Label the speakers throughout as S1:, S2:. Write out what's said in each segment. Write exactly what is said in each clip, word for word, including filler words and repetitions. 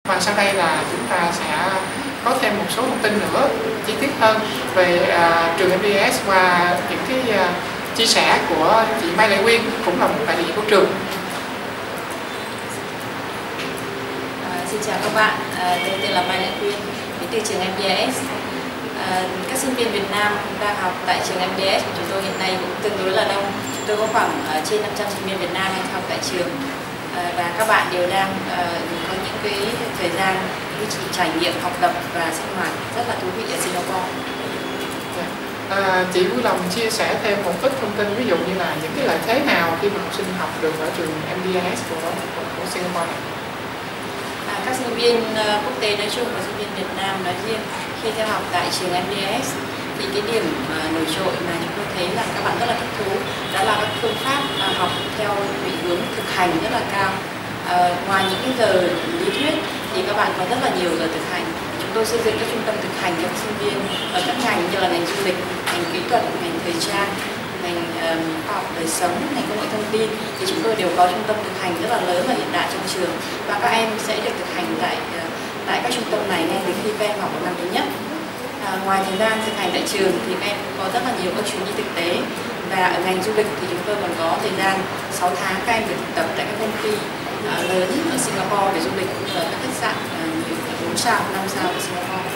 S1: Và sau đây là chúng ta sẽ có thêm một số thông tin nữa chi tiết hơn về uh, trường em đê ét qua những cái uh, chia sẻ của chị Mai Lệ Quyên, cũng là một đại diện của trường.
S2: À, xin chào các bạn, à, tôi tên là Mai Lệ Quyên, đến từ trường em đê ét. À, các sinh viên Việt Nam đang học tại trường em đê ét của chúng tôi hiện nay cũng tương đối là đông. Chúng tôi có khoảng uh, trên năm trăm sinh viên Việt Nam đang học tại trường. À, và các bạn đều đang uh, có những cái thời gian những cái trải nghiệm học tập và sinh hoạt rất là thú vị ở Singapore.
S1: À, chị vui lòng chia sẻ thêm một ít thông tin, ví dụ như là những cái lợi thế nào khi mà học sinh học được ở trường em đê ét của, của, của Singapore này?
S2: À, các sinh viên uh, quốc tế nói chung và sinh viên Việt Nam nói riêng khi theo học tại trường em đê ét thì cái điểm uh, nổi trội mà chúng tôi thấy là các bạn rất là thích thú đó là các phương pháp uh, học theo định hướng thực hành rất là cao. Uh, ngoài những cái giờ lý thuyết thì các bạn có rất là nhiều giờ thực hành. Chúng tôi xây dựng các trung tâm thực hành cho các sinh viên ở các ngành như là ngành du lịch, ngành kỹ thuật, ngành thời trang, ngành um, khoa học đời sống, ngành công nghệ thông tin, thì chúng tôi đều có trung tâm thực hành rất là lớn và hiện đại trong trường, và các em sẽ được thực hành tại uh, tại các trung tâm này ngay từ khi các em học ở năm thứ nhất. À, ngoài thời gian thực hành tại trường thì các em có rất là nhiều các chuyến đi thực tế, và ở ngành du lịch thì chúng tôi còn có thời gian sáu tháng các em được thực tập tại các công ty uh, lớn ở Singapore về du lịch, cũng như là các khách sạn uh, nhiều bốn sao, năm sao ở Singapore.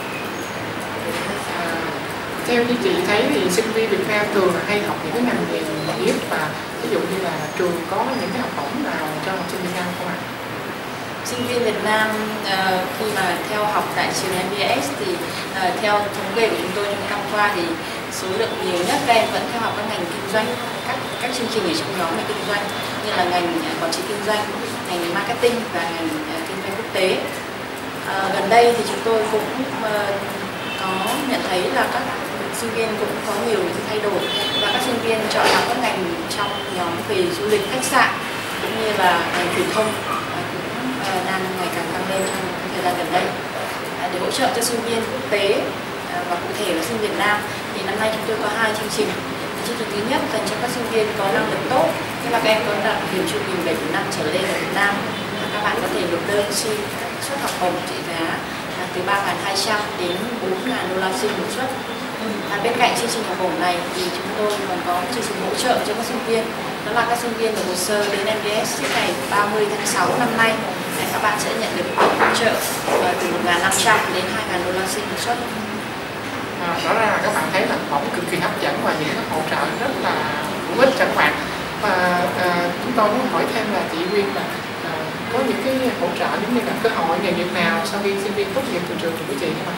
S1: À, theo như chị thấy thì sinh viên Việt Nam thường là hay học những cái ngành gì nhất, và ví dụ như là trường có những cái học bổng nào cho học sinh Việt Nam không ạ?
S2: Sinh viên Việt Nam uh, khi mà theo học tại trường em đê ét thì uh, theo thống kê của chúng tôi trong năm qua thì số lượng nhiều nhất các em vẫn theo học các ngành kinh doanh, các các chương trình ở trong nhóm về kinh doanh như là ngành uh, quản trị kinh doanh, ngành marketing và ngành uh, kinh doanh quốc tế. Uh, gần đây thì chúng tôi cũng uh, có nhận thấy là các sinh viên cũng có nhiều những thay đổi, và các sinh viên chọn học các ngành trong nhóm về du lịch, khách sạn cũng như là ngành truyền thông uh, đang ngày càng tăng lên trong thời gian gần đây. Uh, để hỗ trợ cho sinh viên quốc tế uh, và cụ thể là sinh viên Việt Nam thì năm nay chúng tôi có hai chương trình. Chương trình thứ nhất dành cho các sinh viên có năng lực tốt, tức là các em có đạt điểm trung bình bảy phẩy năm trở lên ở Việt Nam. Các bạn có thể nộp đơn xin suất học bổng trị giá từ ba nghìn hai trăm đến bốn nghìn đô la Sing một suất. À, bên cạnh chương trình học bổng này thì chúng tôi còn có chương trình hỗ trợ cho các sinh viên, đó là các sinh viên nộp hồ sơ đến em đê ét trước ngày ba mươi tháng sáu năm nay, để các bạn sẽ nhận được hỗ trợ từ một nghìn năm trăm đến hai nghìn đô la Sing một suất.
S1: À, rõ ràng là các bạn thấy là bổng cực kỳ hấp dẫn và những hỗ trợ rất là hữu ích cho các bạn. Và à, chúng tôi muốn hỏi thêm là chị Quyên là à, có những cái hỗ trợ giống như là cơ hội nghề nghiệp nào sau khi sinh viên tốt nghiệp từ trường của chị không ạ?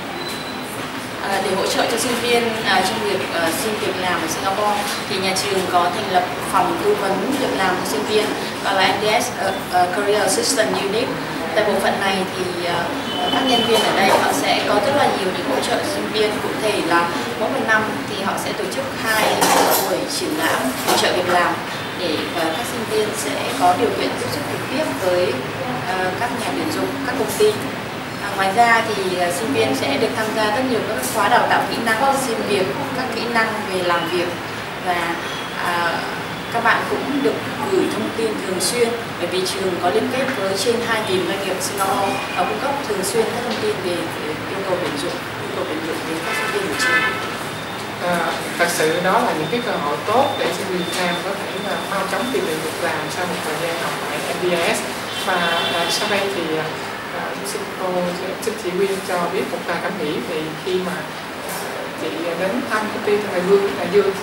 S2: À, để hỗ trợ cho sinh viên à, trong việc à, xin việc làm ở Singapore thì nhà trường có thành lập phòng tư vấn việc làm cho sinh viên, gọi là em đê ét uh, uh, Career Assistance Unit. Tại bộ phận này thì uh, các nhân viên ở đây họ sẽ có rất là nhiều những hỗ trợ sinh viên, cụ thể là mỗi một năm thì họ sẽ tổ chức hai buổi triển lãm hỗ trợ việc làm để uh, các sinh viên sẽ có điều kiện tiếp xúc trực tiếp với uh, các nhà tuyển dụng, các công ty. À, ngoài ra thì uh, sinh viên sẽ được tham gia rất nhiều các khóa đào tạo kỹ năng xin việc, các kỹ năng về làm việc, và uh, các bạn cũng được gửi thông tin thường xuyên, bởi vì trường có liên kết với trên hai nghìn doanh nghiệp Singapore và cung cấp thường xuyên các thông tin về yêu cầu tuyển dụng, yêu cầu tuyển dụng đến các sinh viên của trường.
S1: À, thật sự đó là những cái cơ hội tốt để sinh viên Việt Nam có thể là mau chóng tìm được việc làm sau một thời gian học tại em đê ét. Và à, sau đây thì à, xin cô xin chị Quyên cho biết một vài cảm nghĩ về khi mà à, chị đến thăm công ty Tân Đại Dương, Đại Dương.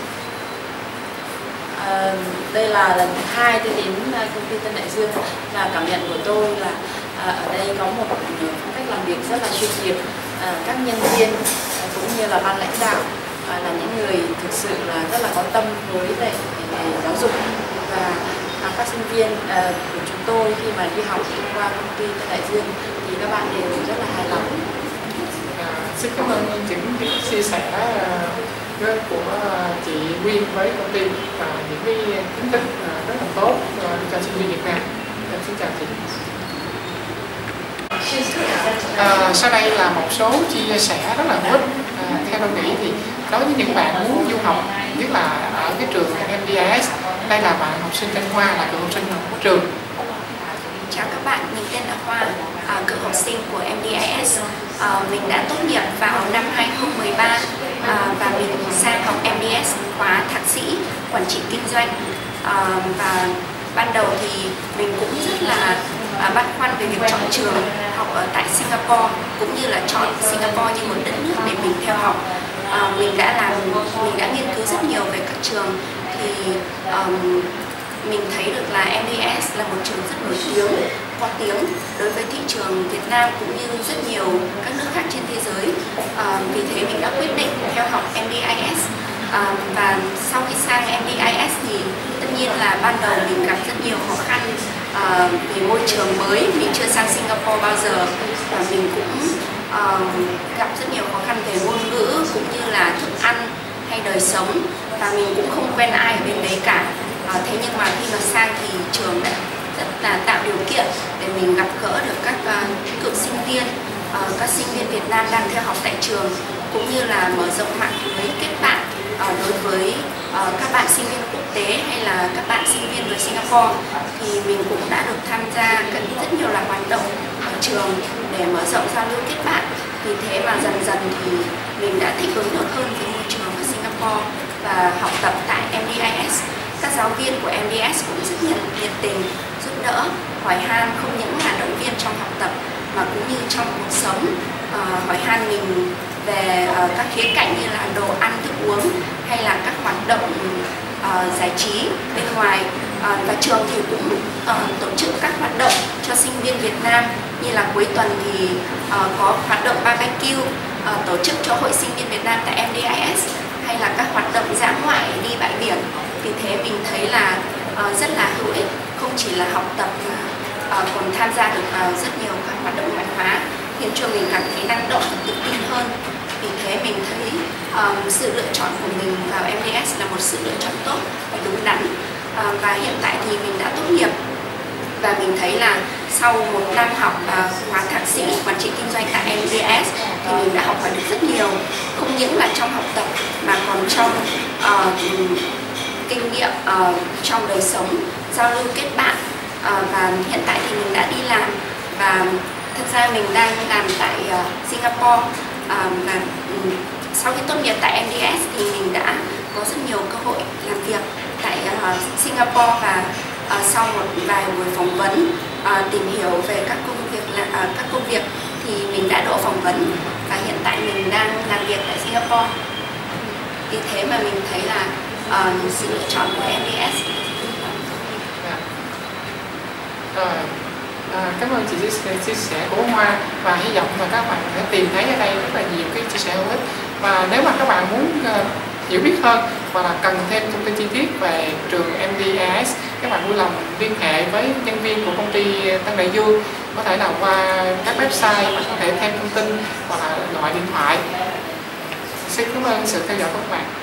S2: À, đây là lần thứ hai tôi đến công ty Tân Đại Dương, và cảm nhận của tôi là à, ở đây có một phong cách làm việc rất là chuyên nghiệp. À, các nhân viên à, cũng như là ban lãnh đạo à, là những người thực sự là rất là có tâm với lại giáo dục, và à, các sinh viên à, của chúng tôi khi mà đi học qua công ty Tân Đại Dương thì các bạn đều rất là hài lòng.
S1: À, xin cảm ơn những chia sẻ của chị Quyên với công ty và những cái kiến thức rất là tốt cho sinh viên Việt Nam. Em xin chào chị. À, sau đây là một số chia sẻ rất là hữu ích. À, theo tôi nghĩ thì đối với những bạn muốn du học, nhất là ở cái trường em đê ét, đây là bạn học sinh Thanh Hoa, là cựu học sinh của trường.
S3: Chào các bạn, mình tên là Hoa, à, cựu học sinh của em đê i ét. À, mình đã tốt nghiệp vào năm hai không một ba à, và mình sang học em đê ét khóa thạc sĩ quản trị kinh doanh. À, và ban đầu thì mình cũng rất là à, băn khoăn về việc chọn trường học ở tại Singapore, cũng như là chọn Singapore như một đất nước để mình theo học. À, mình đã làm mình đã nghiên cứu rất nhiều về các trường, thì um, mình thấy được là em đê i ét là một trường rất nổi tiếng, có tiếng đối với thị trường Việt Nam cũng như rất nhiều các nước khác trên thế giới. À, vì thế mình đã quyết định theo học em đê i ét. À, và sau khi sang em đê i ét thì tất nhiên là ban đầu mình gặp rất nhiều khó khăn à, về môi trường mới, mình chưa sang Singapore bao giờ, và mình cũng à, gặp rất nhiều khó khăn về ngôn ngữ cũng như là thức ăn hay đời sống, và mình cũng không quen ai ở bên đấy cả. À, thế nhưng mà khi mà sang thì trường đã rất là tạo điều kiện để mình gặp gỡ được các uh, cựu sinh viên, uh, các sinh viên Việt Nam đang theo học tại trường, cũng như là mở rộng mạng lưới kết bạn uh, đối với uh, các bạn sinh viên quốc tế hay là các bạn sinh viên người Singapore. Thì mình cũng đã được tham gia rất nhiều là hoạt động ở trường để mở rộng giao lưu kết bạn. Vì thế mà dần dần thì mình đã thích ứng được hơn với môi trường ở Singapore và học tập tại em đê i ét. Các giáo viên của em đê i ét cũng rất nhiệt, nhiệt tình, giúp đỡ, hỏi han, không những là động viên trong học tập mà cũng như trong cuộc sống, à, hỏi han mình về uh, các khía cạnh như là đồ ăn, thức uống hay là các hoạt động uh, giải trí bên ngoài. Uh, và trường thì cũng uh, tổ chức các hoạt động cho sinh viên Việt Nam, như là cuối tuần thì uh, có hoạt động barbecue uh, tổ chức cho hội sinh viên Việt Nam tại em đê i ét, hay là các hoạt động dã ngoại đi bãi biển. Vì thế mình thấy là uh, rất là hữu ích, không chỉ là học tập mà uh, còn tham gia được uh, rất nhiều các hoạt động ngoại khóa, khiến cho mình cảm thấy năng động và tự tin hơn. Vì thế mình thấy um, sự lựa chọn của mình vào em đê ét là một sự lựa chọn tốt và đúng đắn. Uh, và hiện tại thì mình đã tốt nghiệp, và mình thấy là sau một năm học uh, khóa thạc sĩ quản trị kinh doanh tại em đê ét thì mình đã học hỏi được rất nhiều, không những là trong học tập mà còn trong uh, kinh nghiệm uh, trong đời sống, giao lưu kết bạn. Uh, và hiện tại thì mình đã đi làm, và thực ra mình đang làm tại uh, Singapore. Uh, và um, sau khi tốt nghiệp tại em đê ét thì mình đã có rất nhiều cơ hội làm việc tại uh, Singapore, và uh, sau một vài buổi phỏng vấn uh, tìm hiểu về các công việc là, uh, các công việc thì mình đã đỗ phỏng vấn, và hiện tại mình đang làm việc tại Singapore. Vì thế mà mình thấy là uh, sự lựa chọn của em đê ét.
S1: Rồi, à, cảm ơn chị chia, chia sẻ của Hoa, và hy vọng là các bạn sẽ tìm thấy ở đây rất là nhiều cái chia sẻ hữu ích. Và nếu mà các bạn muốn uh, hiểu biết hơn hoặc là cần thêm thông tin chi tiết về trường em đê i ét, các bạn vui lòng liên hệ với nhân viên của công ty Tân Đại Dương, có thể là qua các website, và có thể thêm thông tin hoặc là gọi điện thoại. Xin cảm ơn sự theo dõi của các bạn.